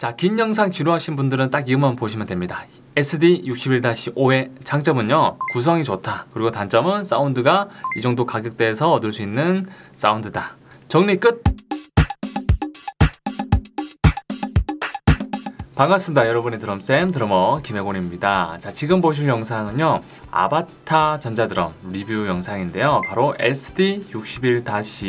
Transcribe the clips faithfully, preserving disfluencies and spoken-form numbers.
자, 긴 영상 지루하신 분들은 딱 이것만 보시면 됩니다. 에스디 육십일 오의 장점은요, 구성이 좋다. 그리고 단점은 사운드가 이 정도 가격대에서 얻을 수 있는 사운드다. 정리 끝! 반갑습니다. 여러분의 드럼쌤 드러머 김혜곤입니다. 자, 지금 보실 영상은요, 아바타 전자드럼 리뷰 영상인데요, 바로 에스디 육십일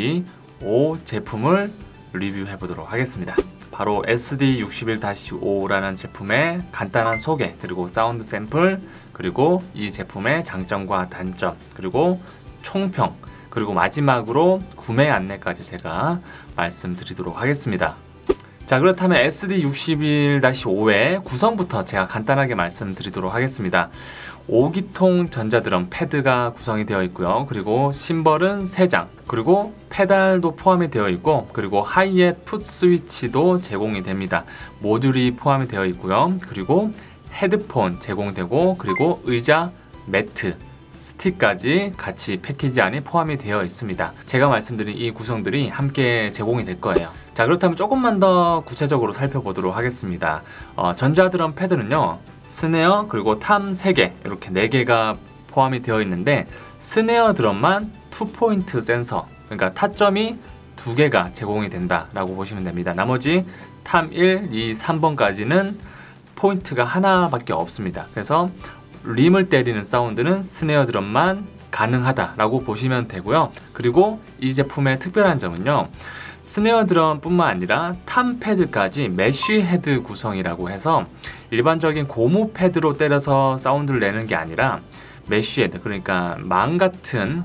오 제품을 리뷰해 보도록 하겠습니다. 바로 에스디 육십일 오라는 제품의 간단한 소개, 그리고 사운드 샘플, 그리고 이 제품의 장점과 단점, 그리고 총평, 그리고 마지막으로 구매 안내까지 제가 말씀드리도록 하겠습니다. 자, 그렇다면 에스디 육십일 오의 구성부터 제가 간단하게 말씀드리도록 하겠습니다. 오 기통 전자드럼 패드가 구성이 되어 있고요. 그리고 심벌은 세 장, 그리고 페달도 포함이 되어 있고, 그리고 하이햇 풋 스위치도 제공이 됩니다. 모듈이 포함이 되어 있고요. 그리고 헤드폰 제공되고, 그리고 의자, 매트, 스틱까지 같이 패키지 안에 포함이 되어 있습니다. 제가 말씀드린 이 구성들이 함께 제공이 될 거예요. 자, 그렇다면 조금만 더 구체적으로 살펴보도록 하겠습니다. 어, 전자드럼 패드는요, 스네어 그리고 탐 세 개, 이렇게 네 개가 포함이 되어 있는데, 스네어 드럼만 투 포인트 센서, 그러니까 타점이 두 개가 제공이 된다라고 보시면 됩니다. 나머지 탐 일, 이, 삼 번까지는 포인트가 하나밖에 없습니다. 그래서 림을 때리는 사운드는 스네어 드럼만 가능하다라고 보시면 되고요. 그리고 이 제품의 특별한 점은요, 스네어 드럼 뿐만 아니라 탐 패드까지 메쉬 헤드 구성이라고 해서 일반적인 고무 패드로 때려서 사운드를 내는 게 아니라 메쉬 헤드, 그러니까 망 같은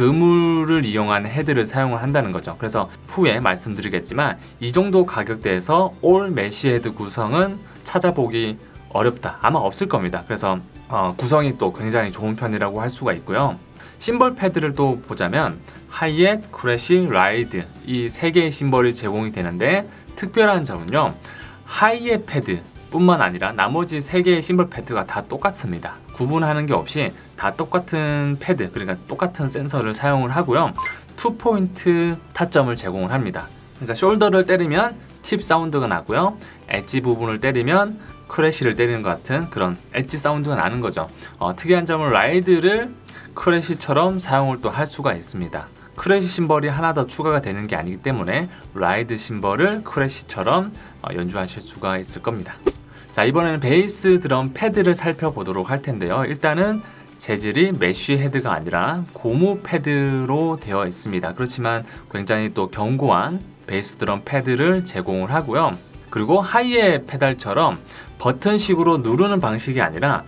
그물을 이용한 헤드를 사용을 한다는 거죠. 그래서 후에 말씀드리겠지만 이 정도 가격대에서 올 메쉬 헤드 구성은 찾아보기 어렵다, 아마 없을 겁니다. 그래서 어, 구성이 또 굉장히 좋은 편이라고 할 수가 있고요. 심벌 패드를 또 보자면 하이햇, 크래쉬, 라이드, 이 세 개의 심벌이 제공이 되는데, 특별한 점은요, 하이햇 패드 뿐만 아니라 나머지 세 개의 심벌 패드가 다 똑같습니다. 구분하는 게 없이 다 똑같은 패드, 그러니까 똑같은 센서를 사용을 하고요. 투 포인트 타점을 제공을 합니다. 그러니까 숄더를 때리면 팁 사운드가 나고요, 엣지 부분을 때리면 크래쉬를 때리는 것 같은 그런 엣지 사운드가 나는 거죠. 어, 특이한 점은 라이드를 크래쉬처럼 사용을 또 할 수가 있습니다. 크래쉬 심벌이 하나 더 추가가 되는 게 아니기 때문에 라이드 심벌을 크래쉬처럼 어, 연주하실 수가 있을 겁니다. 자, 이번에는 베이스 드럼 패드를 살펴보도록 할 텐데요. 일단은 재질이 메쉬 헤드가 아니라 고무 패드로 되어 있습니다. 그렇지만 굉장히 또 견고한 베이스 드럼 패드를 제공을 하고요. 그리고 하이햇 페달처럼 버튼식으로 누르는 방식이 아니라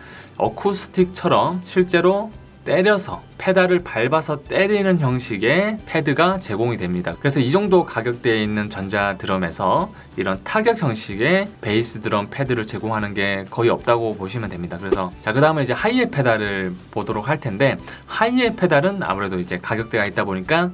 어쿠스틱처럼 실제로 때려서 페달을 밟아서 때리는 형식의 패드가 제공이 됩니다. 그래서 이 정도 가격대에 있는 전자드럼에서 이런 타격 형식의 베이스 드럼 패드를 제공하는 게 거의 없다고 보시면 됩니다. 그래서 자, 그 다음에 이제 하이햇 페달을 보도록 할 텐데, 하이햇 페달은 아무래도 이제 가격대가 있다 보니까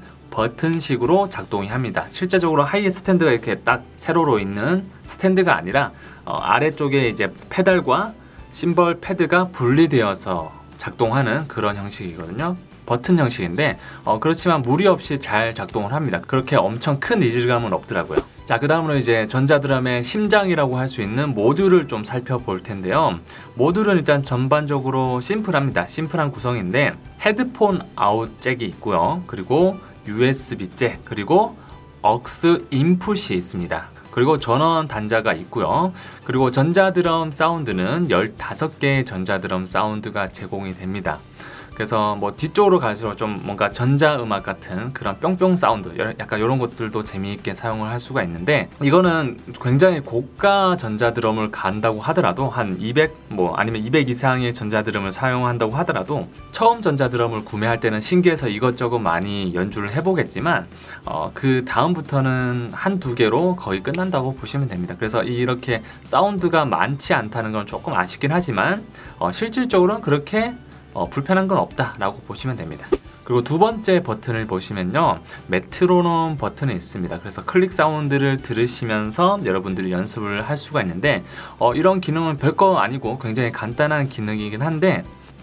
버튼식으로 작동이 합니다. 실제적으로 하이햇 스탠드가 이렇게 딱 세로로 있는 스탠드가 아니라 어, 아래쪽에 이제 페달과 심벌 패드가 분리되어서 작동하는 그런 형식이거든요. 버튼 형식인데 어, 그렇지만 무리 없이 잘 작동을 합니다. 그렇게 엄청 큰 이질감은 없더라고요. 자, 그 다음으로 이제 전자드럼의 심장이라고 할 수 있는 모듈을 좀 살펴볼 텐데요. 모듈은 일단 전반적으로 심플합니다. 심플한 구성인데 헤드폰 아웃 잭이 있고요. 그리고 유에스비 잭, 그리고 억스 인풋이 있습니다. 그리고 전원 단자가 있고요. 그리고 전자드럼 사운드는 열다섯 개의 전자드럼 사운드가 제공이 됩니다. 그래서 뭐 뒤쪽으로 갈수록 좀 뭔가 전자음악 같은 그런 뿅뿅 사운드, 약간 이런 것들도 재미있게 사용을 할 수가 있는데, 이거는 굉장히 고가 전자드럼을 간다고 하더라도 한 이백 뭐 아니면 이백 이상의 전자드럼을 사용한다고 하더라도 처음 전자드럼을 구매할 때는 신기해서 이것저것 많이 연주를 해보겠지만 어, 그 다음부터는 한두 개로 거의 끝난다고 보시면 됩니다. 그래서 이렇게 사운드가 많지 않다는 건 조금 아쉽긴 하지만 어, 실질적으로는 그렇게 어, 불편한 건 없다라고 보시면 됩니다. 그리고 두 번째 버튼을 보시면요, 메트로놈 버튼이 있습니다. 그래서 클릭 사운드를 들으시면서 여러분들이 연습을 할 수가 있는데 어, 이런 기능은 별거 아니고 굉장히 간단한 기능이긴 한데,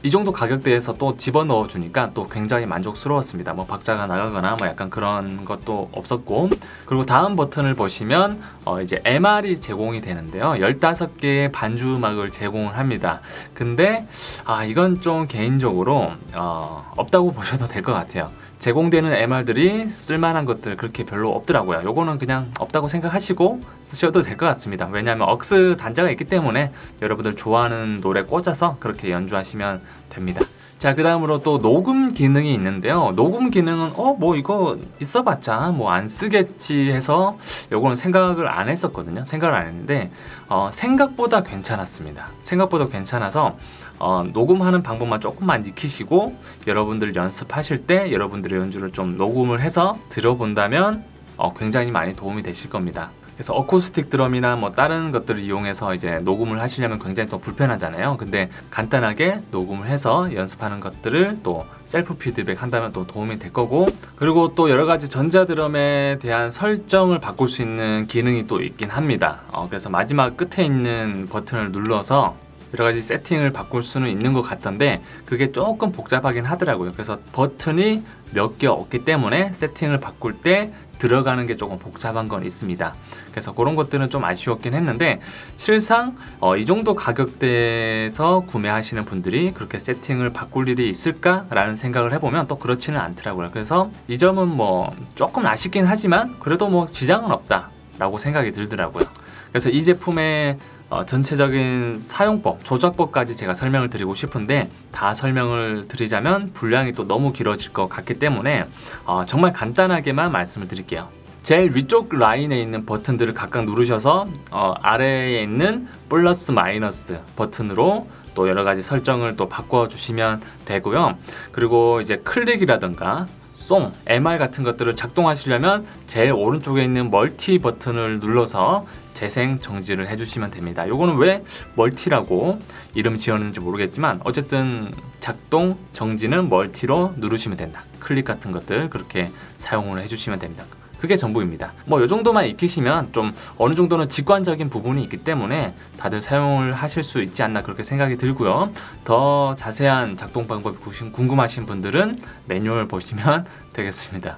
이 정도 가격대에서 또 집어넣어 주니까 또 굉장히 만족스러웠습니다. 뭐 박자가 나가거나 뭐 약간 그런 것도 없었고, 그리고 다음 버튼을 보시면 어 이제 엠알이 제공이 되는데요. 열다섯 개의 반주 음악을 제공을 합니다. 근데 아 이건 좀 개인적으로 어 없다고 보셔도 될 것 같아요. 제공되는 엠알들이 쓸만한 것들 그렇게 별로 없더라고요. 요거는 그냥 없다고 생각하시고 쓰셔도 될 것 같습니다. 왜냐하면 억스 단자가 있기 때문에 여러분들 좋아하는 노래 꽂아서 그렇게 연주하시면 됩니다. 자, 그 다음으로 또 녹음 기능이 있는데요. 녹음 기능은 어 뭐 이거 있어봤자 뭐 안 쓰겠지 해서 요거는 생각을 안 했었거든요. 생각을 안 했는데 어, 생각보다 괜찮았습니다. 생각보다 괜찮아서 어, 녹음하는 방법만 조금만 익히시고 여러분들 연습하실 때 여러분들의 연주를 좀 녹음을 해서 들어본다면 어, 굉장히 많이 도움이 되실 겁니다. 그래서 어쿠스틱 드럼이나 뭐 다른 것들을 이용해서 이제 녹음을 하시려면 굉장히 또 불편하잖아요. 근데 간단하게 녹음을 해서 연습하는 것들을 또 셀프 피드백 한다면 또 도움이 될 거고, 그리고 또 여러 가지 전자 드럼에 대한 설정을 바꿀 수 있는 기능이 또 있긴 합니다. 어, 그래서 마지막 끝에 있는 버튼을 눌러서 여러 가지 세팅을 바꿀 수는 있는 것 같던데 그게 조금 복잡하긴 하더라고요. 그래서 버튼이 몇 개 없기 때문에 세팅을 바꿀 때 들어가는 게 조금 복잡한 건 있습니다. 그래서 그런 것들은 좀 아쉬웠긴 했는데 실상 어, 이 정도 가격대에서 구매하시는 분들이 그렇게 세팅을 바꿀 일이 있을까라는 생각을 해보면 또 그렇지는 않더라고요. 그래서 이 점은 뭐 조금 아쉽긴 하지만 그래도 뭐 지장은 없다 라고 생각이 들더라고요. 그래서 이 제품의 어, 전체적인 사용법, 조작법까지 제가 설명을 드리고 싶은데 다 설명을 드리자면 분량이 또 너무 길어질 것 같기 때문에 어, 정말 간단하게만 말씀을 드릴게요. 제일 위쪽 라인에 있는 버튼들을 각각 누르셔서 어, 아래에 있는 플러스 마이너스 버튼으로 또 여러 가지 설정을 또 바꿔주시면 되고요. 그리고 이제 클릭이라든가 송, 엠알 같은 것들을 작동하시려면 제일 오른쪽에 있는 멀티 버튼을 눌러서 재생 정지를 해주시면 됩니다. 요거는 왜 멀티라고 이름 지었는지 모르겠지만 어쨌든 작동 정지는 멀티로 누르시면 된다. 클릭 같은 것들 그렇게 사용을 해주시면 됩니다. 그게 전부입니다. 뭐 요 정도만 익히시면 좀 어느 정도는 직관적인 부분이 있기 때문에 다들 사용을 하실 수 있지 않나 그렇게 생각이 들고요. 더 자세한 작동 방법이 궁금하신 분들은 매뉴얼 보시면 되겠습니다.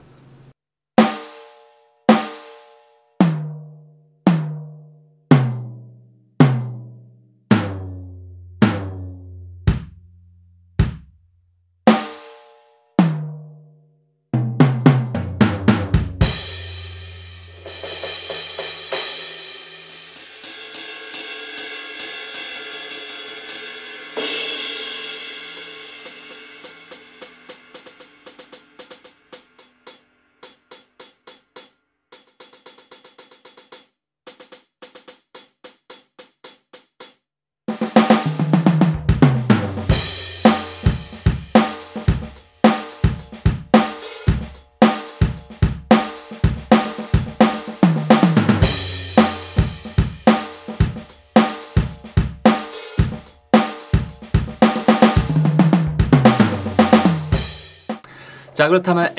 자, 그렇다면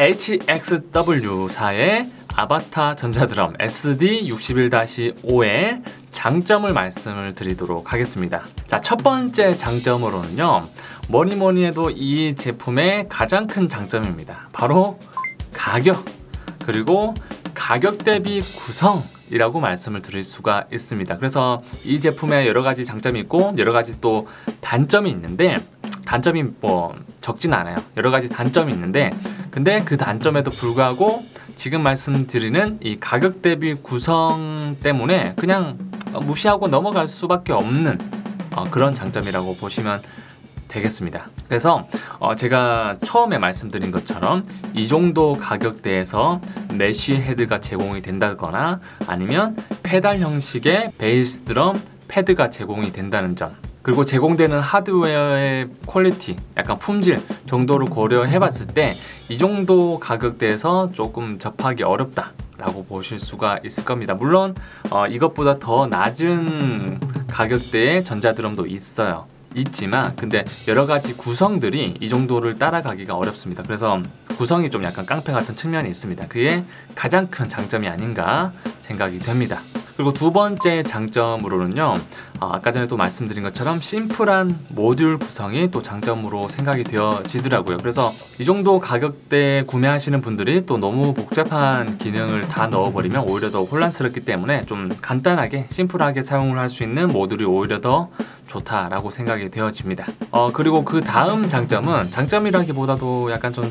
에이치엑스더블유사의 아바타 전자드럼 에스디 육십일 오의 장점을 말씀을 드리도록 하겠습니다. 자, 첫 번째 장점으로는요, 뭐니 뭐니 해도 이 제품의 가장 큰 장점입니다. 바로 가격, 그리고 가격 대비 구성이라고 말씀을 드릴 수가 있습니다. 그래서 이 제품에 여러 가지 장점이 있고 여러 가지 또 단점이 있는데, 단점이 뭐 적진 않아요. 여러 가지 단점이 있는데 근데 그 단점에도 불구하고 지금 말씀드리는 이 가격 대비 구성 때문에 그냥 무시하고 넘어갈 수밖에 없는 어, 그런 장점이라고 보시면 되겠습니다. 그래서 어, 제가 처음에 말씀드린 것처럼 이 정도 가격대에서 메쉬 헤드가 제공이 된다거나 아니면 페달 형식의 베이스 드럼 패드가 제공이 된다는 점, 그리고 제공되는 하드웨어의 퀄리티, 약간 품질 정도를 고려해 봤을 때 이 정도 가격대에서 조금 접하기 어렵다 라고 보실 수가 있을 겁니다. 물론 어, 이것보다 더 낮은 가격대의 전자드럼도 있어요. 있지만 근데 여러 가지 구성들이 이 정도를 따라가기가 어렵습니다. 그래서 구성이 좀 약간 깡패 같은 측면이 있습니다. 그게 가장 큰 장점이 아닌가 생각이 됩니다. 그리고 두 번째 장점으로는요, 어, 아까 전에 또 말씀드린 것처럼 심플한 모듈 구성이 또 장점으로 생각이 되어지더라고요. 그래서 이 정도 가격대에 구매하시는 분들이 또 너무 복잡한 기능을 다 넣어버리면 오히려 더 혼란스럽기 때문에 좀 간단하게 심플하게 사용을 할 수 있는 모듈이 오히려 더 좋다라고 생각이 되어집니다. 어 그리고 그 다음 장점은, 장점이라기보다도 약간 좀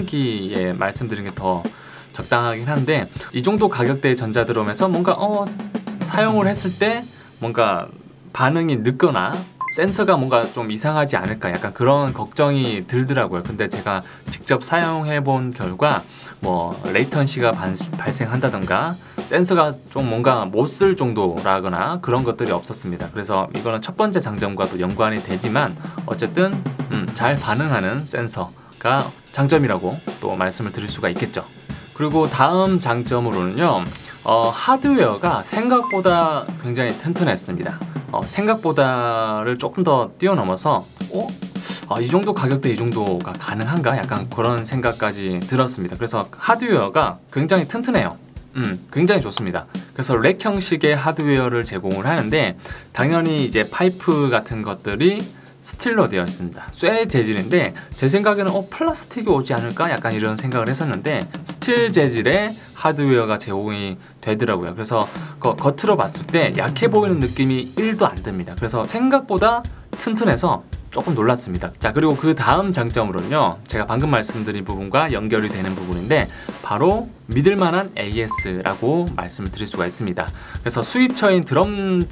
사용기에 말씀드린 게 더 적당하긴 한데, 이 정도 가격대의 전자드럼에서 뭔가 어 사용을 했을 때 뭔가 반응이 늦거나 센서가 뭔가 좀 이상하지 않을까, 약간 그런 걱정이 들더라고요. 근데 제가 직접 사용해 본 결과 뭐 레이턴시가 반, 발생한다던가 센서가 좀 뭔가 못 쓸 정도라거나 그런 것들이 없었습니다. 그래서 이거는 첫 번째 장점과도 연관이 되지만 어쨌든 음, 잘 반응하는 센서가 장점이라고 또 말씀을 드릴 수가 있겠죠. 그리고 다음 장점으로는요, 어, 하드웨어가 생각보다 굉장히 튼튼했습니다. 어, 생각보다를 조금 더 뛰어넘어서 어? 아, 이 정도 가격대 이 정도가 가능한가? 약간 그런 생각까지 들었습니다. 그래서 하드웨어가 굉장히 튼튼해요. 음, 굉장히 좋습니다. 그래서 렉 형식의 하드웨어를 제공을 하는데, 당연히 이제 파이프 같은 것들이 스틸로 되어 있습니다. 쇠 재질인데 제 생각에는 어 플라스틱이 오지 않을까? 약간 이런 생각을 했었는데 스틸 재질의 하드웨어가 제공이 되더라고요. 그래서 거, 겉으로 봤을 때 약해 보이는 느낌이 일도 안 듭니다. 그래서 생각보다 튼튼해서 조금 놀랐습니다. 자, 그리고 그 다음 장점으로는요, 제가 방금 말씀드린 부분과 연결이 되는 부분인데 바로 믿을만한 에이에스라고 말씀을 드릴 수가 있습니다. 그래서 수입처인 드럼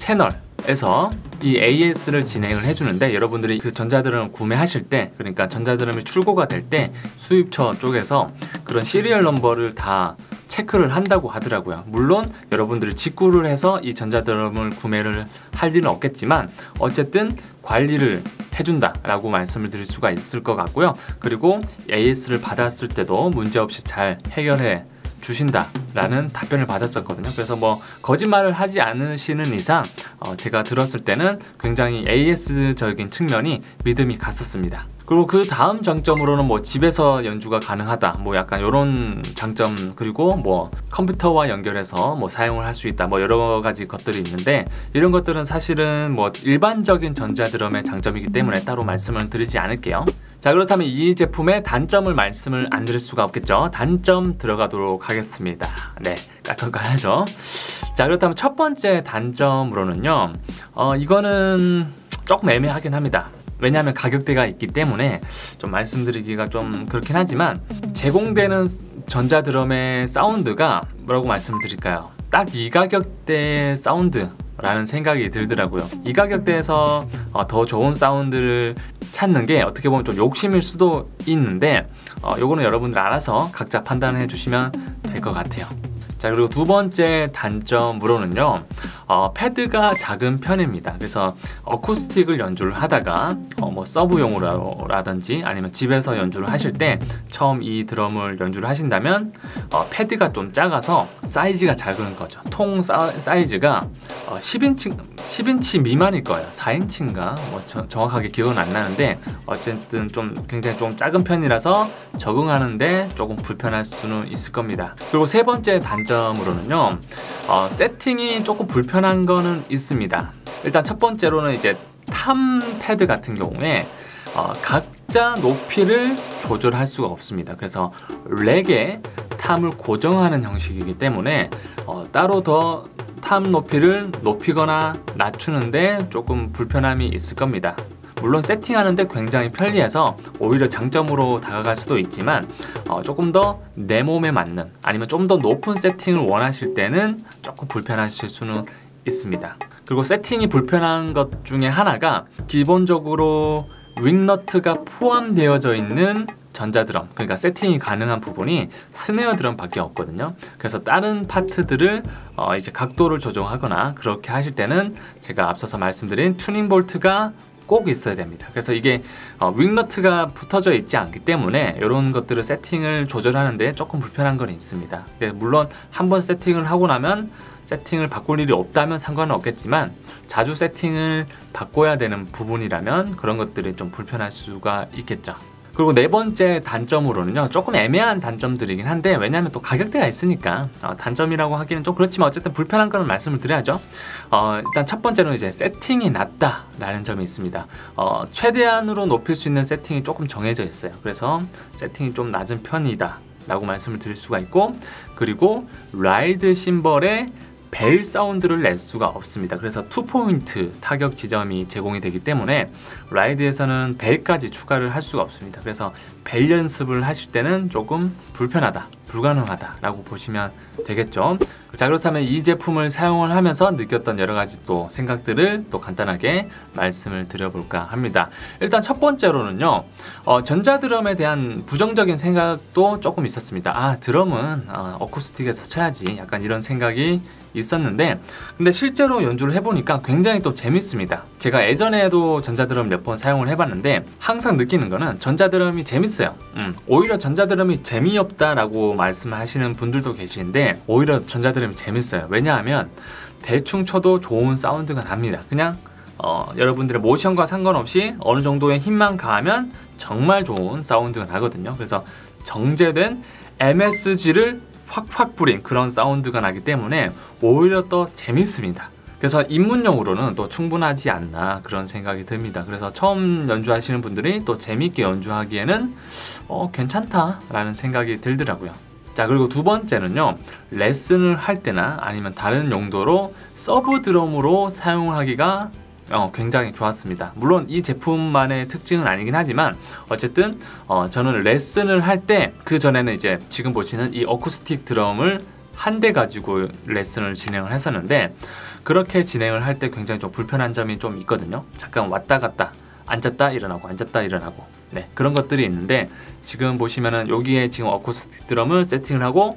채널에서 이 에이에스를 진행을 해주는데, 여러분들이 그 전자드럼을 구매하실 때, 그러니까 전자드럼이 출고가 될 때 수입처 쪽에서 그런 시리얼 넘버를 다 체크를 한다고 하더라고요. 물론 여러분들이 직구를 해서 이 전자드럼을 구매를 할 일은 없겠지만 어쨌든 관리를 해준다라고 말씀을 드릴 수가 있을 것 같고요. 그리고 에이에스를 받았을 때도 문제없이 잘 해결해 주신다라는 답변을 받았었거든요. 그래서 뭐 거짓말을 하지 않으시는 이상 어 제가 들었을 때는 굉장히 에이에스적인 측면이 믿음이 갔었습니다. 그리고 그 다음 장점으로는 뭐 집에서 연주가 가능하다, 뭐 약간 이런 장점, 그리고 뭐 컴퓨터와 연결해서 뭐 사용을 할 수 있다, 뭐 여러 가지 것들이 있는데, 이런 것들은 사실은 뭐 일반적인 전자드럼의 장점이기 때문에 따로 말씀을 드리지 않을게요. 자, 그렇다면 이 제품의 단점을 말씀을 안 드릴 수가 없겠죠. 단점 들어가도록 하겠습니다. 네, 깎아 가야죠. 자, 그렇다면 첫 번째 단점으로는요, 어, 이거는 조금 애매하긴 합니다. 왜냐하면 가격대가 있기 때문에 좀 말씀드리기가 좀 그렇긴 하지만, 제공되는 전자드럼의 사운드가 뭐라고 말씀드릴까요? 딱 이 가격대의 사운드라는 생각이 들더라고요. 이 가격대에서 어, 더 좋은 사운드를 찾는 게 어떻게 보면 좀 욕심일 수도 있는데, 어, 요거는 여러분들 알아서 각자 판단해 주시면 될 것 같아요. 자, 그리고 두 번째 단점으로는요, 어, 패드가 작은 편입니다. 그래서 어쿠스틱을 연주를 하다가 어, 뭐 서브용으로라든지 아니면 집에서 연주를 하실 때 처음 이 드럼을 연주를 하신다면 어, 패드가 좀 작아서 사이즈가 작은 거죠. 통 사, 사이즈가 어, 십 인치, 십 인치 미만일 거예요. 사 인치인가? 뭐 저, 정확하게 기억은 안 나는데 어쨌든 좀 굉장히 좀 작은 편이라서 적응하는데 조금 불편할 수는 있을 겁니다. 그리고 세 번째 단점으로는요, 어, 세팅이 조금 불편한 거는 있습니다. 일단 첫 번째로는 이제 탐 패드 같은 경우에 어, 각자 높이를 조절할 수가 없습니다. 그래서 렉에 탐을 고정하는 형식이기 때문에 어, 따로 더 탐 높이를 높이거나 낮추는데 조금 불편함이 있을 겁니다. 물론 세팅하는데 굉장히 편리해서 오히려 장점으로 다가갈 수도 있지만 어, 조금 더 내 몸에 맞는, 아니면 좀 더 높은 세팅을 원하실 때는 조금 불편하실 수는 있습니다. 그리고 세팅이 불편한 것 중에 하나가 기본적으로 윙너트가 포함되어져 있는 전자드럼, 그러니까 세팅이 가능한 부분이 스네어 드럼밖에 없거든요. 그래서 다른 파트들을 어 이제 각도를 조정하거나 그렇게 하실 때는 제가 앞서서 말씀드린 튜닝 볼트가 꼭 있어야 됩니다. 그래서 이게 어, 윙너트가 붙어져 있지 않기 때문에 이런 것들을 세팅을 조절하는데 조금 불편한 건 있습니다. 물론 한번 세팅을 하고 나면 세팅을 바꿀 일이 없다면 상관은 없겠지만, 자주 세팅을 바꿔야 되는 부분이라면 그런 것들이 좀 불편할 수가 있겠죠. 그리고 네 번째 단점으로는요, 조금 애매한 단점들이긴 한데, 왜냐하면 또 가격대가 있으니까 어, 단점이라고 하기는 좀 그렇지만 어쨌든 불편한 거는 말씀을 드려야죠. 어, 일단 첫 번째는 이제 세팅이 낮다라는 점이 있습니다. 어, 최대한으로 높일 수 있는 세팅이 조금 정해져 있어요. 그래서 세팅이 좀 낮은 편이다 라고 말씀을 드릴 수가 있고, 그리고 라이드 심벌에 벨 사운드를 낼 수가 없습니다. 그래서 투 포인트 타격 지점이 제공이 되기 때문에 라이드에서는 벨까지 추가를 할 수가 없습니다. 그래서 벨 연습을 하실 때는 조금 불편하다, 불가능하다 라고 보시면 되겠죠. 자, 그렇다면 이 제품을 사용을 하면서 느꼈던 여러 가지 또 생각들을 또 간단하게 말씀을 드려볼까 합니다. 일단 첫 번째로는요, 어, 전자드럼에 대한 부정적인 생각도 조금 있었습니다. 아, 드럼은 어, 어쿠스틱에서 쳐야지, 약간 이런 생각이 있었는데, 근데 실제로 연주를 해보니까 굉장히 또 재밌습니다. 제가 예전에도 전자드럼 몇 번 사용을 해봤는데 항상 느끼는 거는 전자드럼이 재밌어요. 음, 오히려 전자드럼이 재미없다라고 말씀하시는 분들도 계시는데 오히려 전자드럼이 재밌어요. 왜냐하면 대충 쳐도 좋은 사운드가 납니다. 그냥 어, 여러분들의 모션과 상관없이 어느 정도의 힘만 가하면 정말 좋은 사운드가 나거든요. 그래서 정제된 엠에스지를 확확 뿌린 그런 사운드가 나기 때문에 오히려 더 재밌습니다. 그래서 입문용으로는 또 충분하지 않나 그런 생각이 듭니다. 그래서 처음 연주하시는 분들이 또 재밌게 연주하기에는 어, 괜찮다라는 생각이 들더라고요. 자, 그리고 두 번째는요, 레슨을 할 때나 아니면 다른 용도로 서브 드럼으로 사용하기가 어, 굉장히 좋았습니다. 물론 이 제품만의 특징은 아니긴 하지만 어쨌든 어, 저는 레슨을 할 때, 그 전에는 이제 지금 보시는 이 어쿠스틱 드럼을 한 대 가지고 레슨을 진행을 했었는데, 그렇게 진행을 할 때 굉장히 좀 불편한 점이 좀 있거든요. 잠깐 왔다 갔다 앉았다 일어나고 앉았다 일어나고, 네, 그런 것들이 있는데, 지금 보시면은 여기에 지금 어쿠스틱 드럼을 세팅을 하고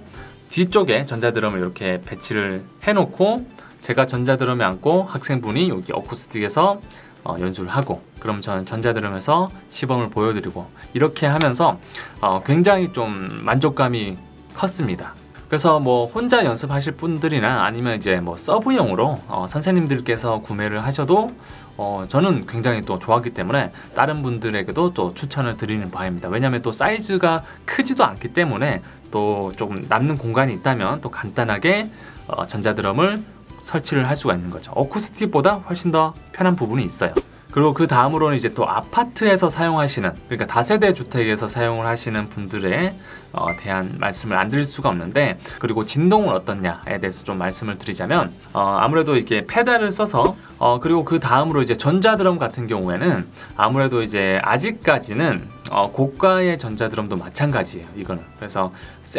뒤쪽에 전자드럼을 이렇게 배치를 해놓고 제가 전자드럼에 앉고 학생분이 여기 어쿠스틱에서 어, 연주를 하고, 그럼 저는 전자드럼에서 시범을 보여드리고, 이렇게 하면서 어, 굉장히 좀 만족감이 컸습니다. 그래서 뭐 혼자 연습하실 분들이나 아니면 이제 뭐 서브용으로 어, 선생님들께서 구매를 하셔도 어, 저는 굉장히 또 좋았기 때문에 다른 분들에게도 또 추천을 드리는 바입니다. 왜냐하면 또 사이즈가 크지도 않기 때문에 또 조금 남는 공간이 있다면 또 간단하게 어, 전자드럼을 설치를 할 수가 있는 거죠. 어쿠스틱보다 훨씬 더 편한 부분이 있어요. 그리고 그 다음으로는 이제 또 아파트에서 사용하시는, 그러니까 다세대 주택에서 사용을 하시는 분들에 어, 대한 말씀을 안 드릴 수가 없는데, 그리고 진동은 어떻냐에 대해서 좀 말씀을 드리자면 어, 아무래도 이렇게 페달을 써서 어, 그리고 그 다음으로 이제 전자드럼 같은 경우에는 아무래도 이제 아직까지는 어, 고가의 전자드럼도 마찬가지예요, 이거는. 그래서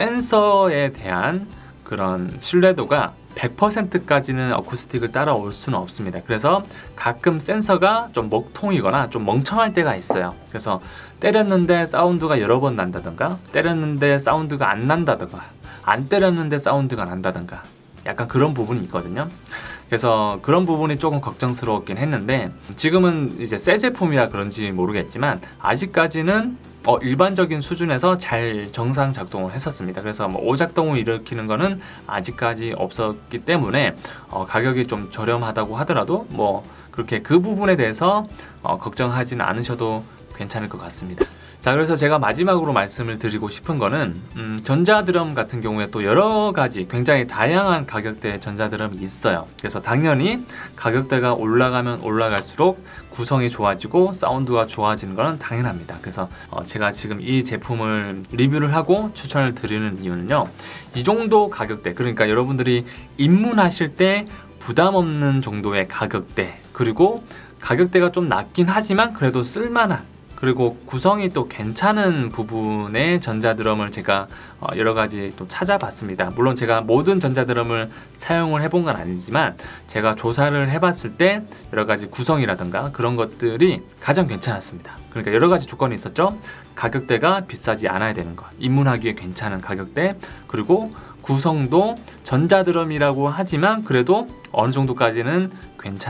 센서에 대한 그런 신뢰도가 백 퍼센트까지는 어쿠스틱을 따라올 수는 없습니다. 그래서 가끔 센서가 좀 먹통이거나 좀 멍청할 때가 있어요. 그래서 때렸는데 사운드가 여러 번 난다던가, 때렸는데 사운드가 안 난다던가, 안 때렸는데 사운드가 난다던가, 약간 그런 부분이 있거든요. 그래서 그런 부분이 조금 걱정스러웠긴 했는데, 지금은 이제 새 제품이라 그런지 모르겠지만 아직까지는 어, 일반적인 수준에서 잘 정상 작동을 했었습니다. 그래서 뭐 오작동을 일으키는 거는 아직까지 없었기 때문에 어, 가격이 좀 저렴하다고 하더라도 뭐 그렇게 그 부분에 대해서 어, 걱정하지는 않으셔도 괜찮을 것 같습니다. 자, 그래서 제가 마지막으로 말씀을 드리고 싶은 거는 음, 전자드럼 같은 경우에 또 여러 가지 굉장히 다양한 가격대의 전자드럼이 있어요. 그래서 당연히 가격대가 올라가면 올라갈수록 구성이 좋아지고 사운드가 좋아지는 거는 당연합니다. 그래서 어, 제가 지금 이 제품을 리뷰를 하고 추천을 드리는 이유는요, 이 정도 가격대, 그러니까 여러분들이 입문하실 때 부담 없는 정도의 가격대, 그리고 가격대가 좀 낮긴 하지만 그래도 쓸만한, 그리고 구성이 또 괜찮은 부분의 전자드럼을 제가 여러 가지 또 찾아봤습니다. 물론 제가 모든 전자드럼을 사용을 해본 건 아니지만 제가 조사를 해봤을 때 여러 가지 구성이라든가 그런 것들이 가장 괜찮았습니다. 그러니까 여러 가지 조건이 있었죠. 가격대가 비싸지 않아야 되는 것, 입문하기에 괜찮은 가격대, 그리고 구성도 전자드럼이라고 하지만 그래도 어느 정도까지는 괜찮은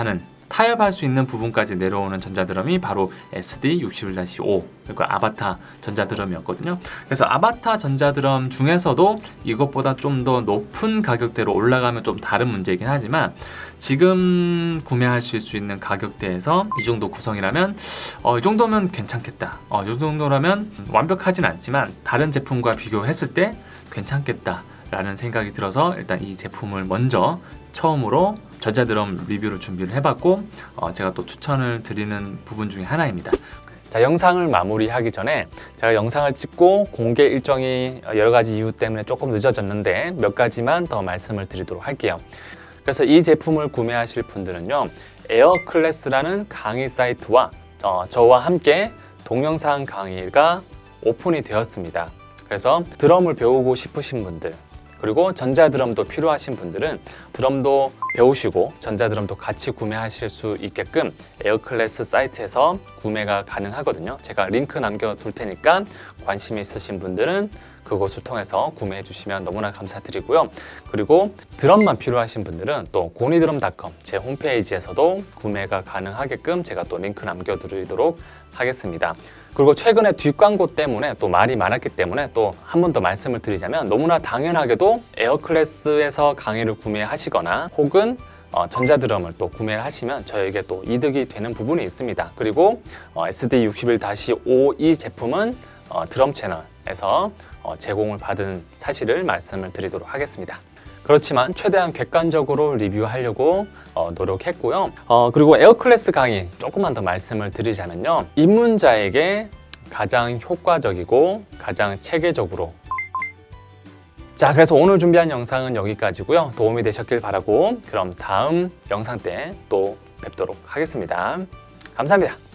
타협할 수 있는 부분까지 내려오는 전자드럼이 바로 에스디 육십일 다시 오 그리고 아바타 전자드럼이었거든요. 그래서 아바타 전자드럼 중에서도 이것보다 좀 더 높은 가격대로 올라가면 좀 다른 문제이긴 하지만 지금 구매하실 수 있는 가격대에서 이 정도 구성이라면 어, 이 정도면 괜찮겠다. 어, 이 정도라면 완벽하진 않지만 다른 제품과 비교했을 때 괜찮겠다 라는 생각이 들어서 일단 이 제품을 먼저 처음으로 전자드럼 리뷰를 준비를 해봤고 어, 제가 또 추천을 드리는 부분 중에 하나입니다. 자, 영상을 마무리하기 전에 제가 영상을 찍고 공개 일정이 여러 가지 이유 때문에 조금 늦어졌는데 몇 가지만 더 말씀을 드리도록 할게요. 그래서 이 제품을 구매하실 분들은요, 에어클래스라는 강의 사이트와 어, 저와 함께 동영상 강의가 오픈이 되었습니다. 그래서 드럼을 배우고 싶으신 분들, 그리고 전자드럼도 필요하신 분들은 드럼도 배우시고 전자드럼도 같이 구매하실 수 있게끔 에어클래스 사이트에서 구매가 가능하거든요. 제가 링크 남겨둘 테니까 관심 있으신 분들은 그곳을 통해서 구매해 주시면 너무나 감사드리고요. 그리고 드럼만 필요하신 분들은 또 고니드럼 닷컴 제 홈페이지에서도 구매가 가능하게끔 제가 또 링크 남겨드리도록 하겠습니다. 그리고 최근에 뒷광고 때문에 또 말이 많았기 때문에 또 한 번 더 말씀을 드리자면 너무나 당연하게도 에어클래스에서 강의를 구매하시거나 혹은 어, 전자드럼을 또 구매를 하시면 저에게 또 이득이 되는 부분이 있습니다. 그리고 어, 에스디 육십일 다시 오 이 제품은 어, 드럼 채널에서 어, 제공을 받은 사실을 말씀을 드리도록 하겠습니다. 그렇지만 최대한 객관적으로 리뷰하려고 어, 노력했고요. 어, 그리고 에어클래스 강의 조금만 더 말씀을 드리자면요, 입문자에게 가장 효과적이고 가장 체계적으로, 자, 그래서 오늘 준비한 영상은 여기까지고요. 도움이 되셨길 바라고 그럼 다음 영상 때 또 뵙도록 하겠습니다. 감사합니다.